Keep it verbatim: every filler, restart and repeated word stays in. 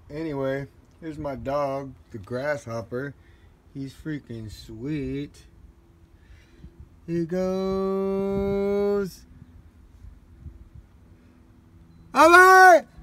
Anyway, here's my dog, the Grasshopper. He's freaking sweet. He goes. All right.